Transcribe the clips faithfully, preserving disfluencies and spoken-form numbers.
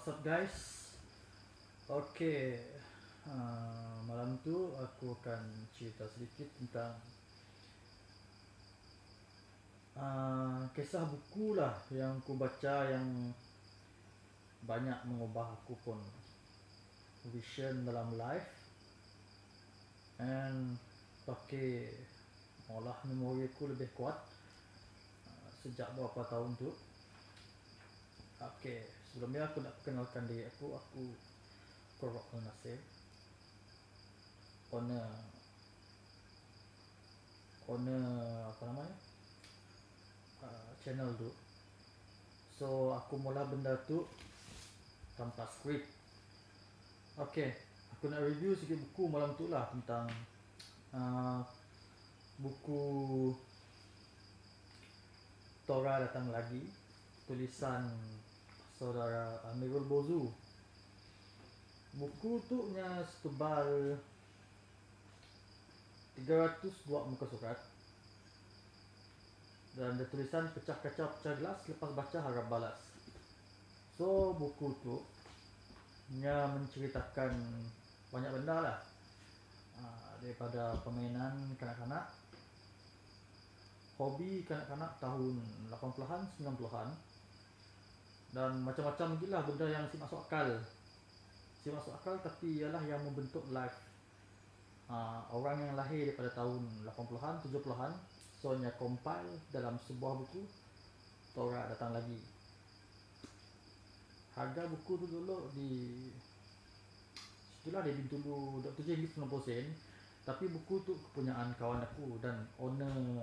what's up guys? Oke, uh, malam tu aku akan cerita sedikit tentang uh, kisah buku lah yang aku baca yang banyak mengubah aku pun vision dalam life and pakai olah memori aku lebih kuat uh, sejak beberapa tahun tu. Oke, sebelumnya aku nak perkenalkan diri aku. Aku Korok Al-Nasir, owner owner apa namanya uh, channel tu. So aku mula benda tu tanpa skrip. Oke, aku nak review sikit buku malam tu lah tentang uh, buku Tora Datang Lagi, tulisan saudara Amirul Bozu. Buku tu nya setebal tiga ratus dua muka surat dan ada tulisan pecah kaca pecah gelas, lepas baca harap balas. So buku tu nya menceritakan banyak benda lah, uh, daripada permainan kanak-kanak, hobi kanak-kanak tahun lapan puluhan sembilan puluhan, dan macam-macam lagi lah benda yang si masuk akal si masuk akal tapi ialah yang membentuk life uh, orang yang lahir daripada tahun lapan puluhan tujuh puluhan. So nya compile dalam sebuah buku Tora Datang Lagi. Harga buku tu dulu di situlah dia dulu dua puluh tujuh ringgit sembilan puluh sen, tapi buku tu kepunyaan kawan aku dan owner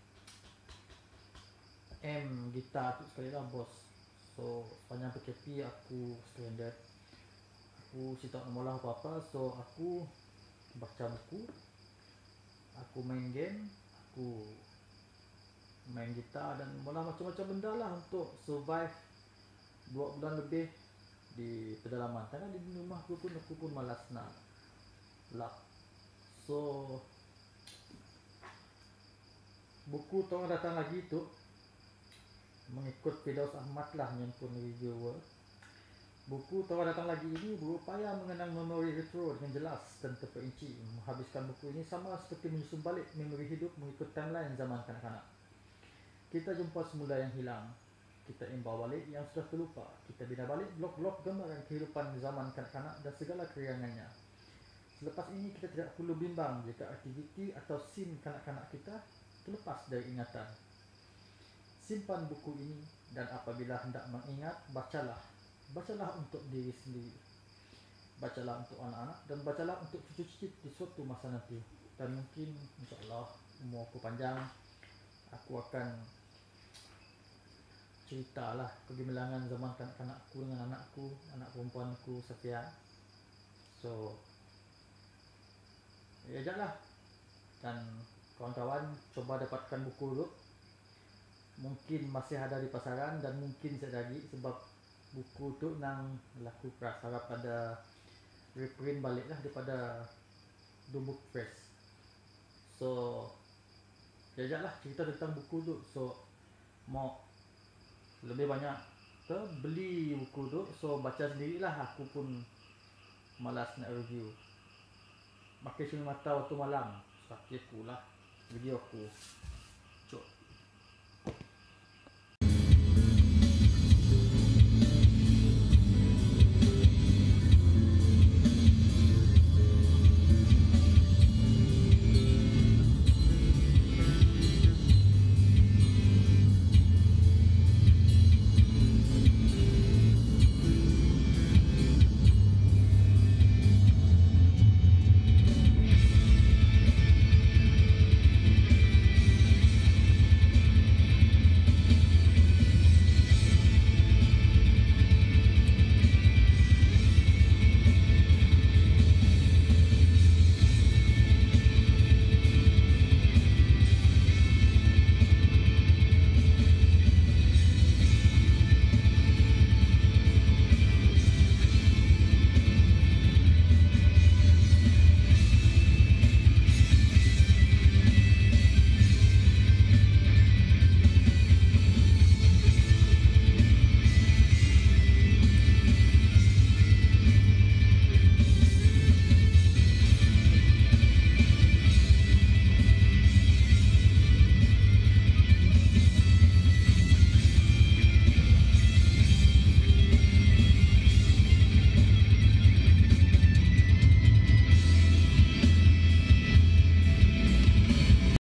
M Gita tu sekali lah bos. So sepanjang P K P aku stranded, aku si tak nak mula apa-apa. So aku baca buku, aku main game, aku main gitar dan mula macam-macam benda lah untuk survive dua bulan lebih di pedalaman. Karena di rumah aku pun aku pun malas nak lap. So buku Tora Datang Lagi tu mengikut Firdaus Ahmad lah yang pun reviewer. Buku Tora Datang Lagi ini berupaya mengenang memori retro dengan jelas dan terperinci. Menghabiskan buku ini sama seperti menyusun balik memori hidup mengikut timeline zaman kanak-kanak. Kita jumpa semula yang hilang, kita imbau balik yang sudah terlupa, kita bina balik blok-blok gambaran kehidupan zaman kanak-kanak dan segala keriangannya. Selepas ini kita tidak perlu bimbang jika aktiviti atau scene kanak-kanak kita terlepas dari ingatan. Simpan buku ini dan apabila hendak mengingat, bacalah. Bacalah untuk diri sendiri, bacalah untuk anak-anak, dan bacalah untuk cucu-cucu di suatu masa nanti. Dan mungkin insyaAllah umur aku panjang, aku akan ceritalah kegemilangan zaman kanak-kanakku dengan anakku, anak perempuanku Safia. So ya janganlah, dan kawan-kawan coba dapatkan buku dulu. Mungkin masih ada di pasaran dan mungkin saya lagi, sebab buku tu nang laku keras. Harap ada reprint balik lah daripada The Book Press. So jajak lah cerita tentang buku tu. So mau lebih banyak ke beli buku tu, so baca sendirilah. Aku pun malas nak review, pakai cermin mata waktu malam, sakit pula video aku.